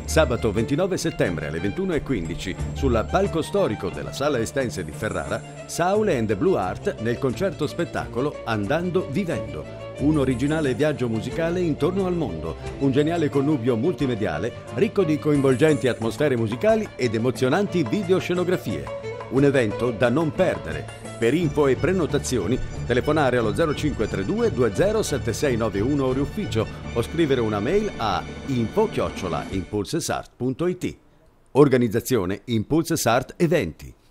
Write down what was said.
Sabato 29 settembre alle 21:15 sul palco storico della Sala Estense di Ferrara, Saul and the Blue Art nel concerto spettacolo Andando Vivendo. Un originale viaggio musicale intorno al mondo, un geniale connubio multimediale ricco di coinvolgenti atmosfere musicali ed emozionanti videoscenografie. Un evento da non perdere. Per info e prenotazioni telefonare allo 0532 207691 ore ufficio o scrivere una mail a info@impulsesart.it. Organizzazione Impulsesart Eventi.